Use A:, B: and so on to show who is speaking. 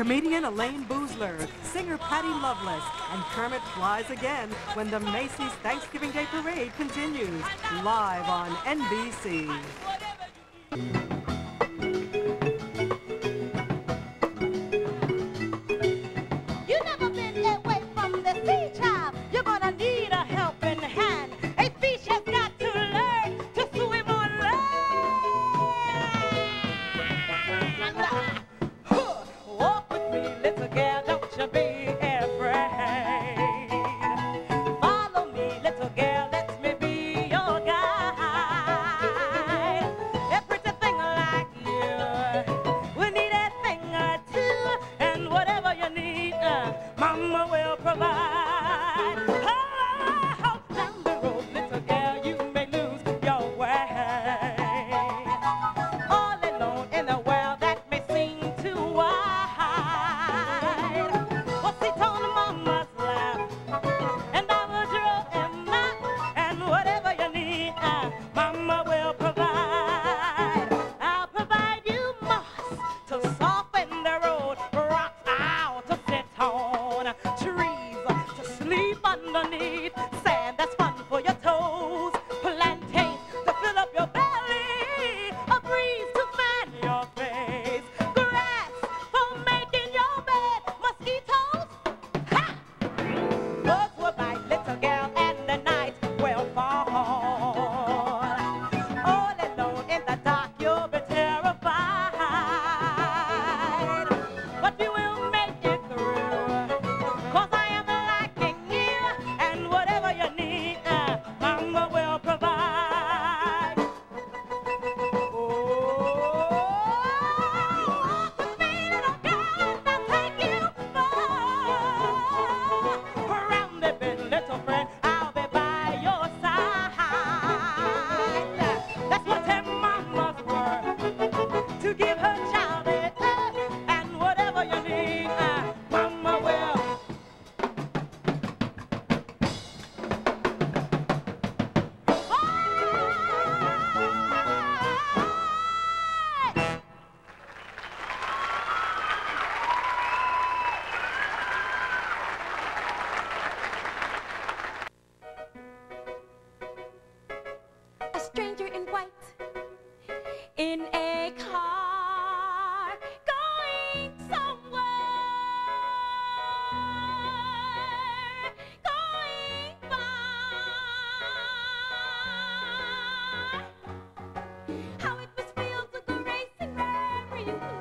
A: Comedian Elaine Boozler, singer Patty Loveless, and Kermit flies again when the Macy's Thanksgiving Day Parade continues, live on NBC.
B: You never been away from the sea, child. You're gonna need a helping hand. A fish has got to learn to swim on land. Walk with me, little girl, don't you be afraid. Follow me, little girl, let me be your guide. A pretty thing like you, we need a thing or two, and whatever you need, Mama will provide. Oh, down the road, little girl, you may lose your way. All alone in a world that may seem too wide. Well, sit on Mama's lap, and I will draw him up, and whatever you need, Mama will provide. I'll provide you moss to soften the road, rocks out to sit on, trees to sleep underneath, sand that's fun for your toes, plantains to fill up your belly, a breeze to fan your face, grass for making your bed, mosquitoes, ha! Bugs will bite, little girl, and the night will fall. All alone in the dark, you'll be terrified. But you will make it through, 'cause I am liking you, and whatever you need, Mama will provide. Walk with me, little girl, and I'll take you far. Around the bend, little friend, I'll be by your side. That's what her mama's worth, to give her child it, and whatever you need, Mama will. A stranger in white in a car going somewhere, going far. How it must feel to go racing wherever you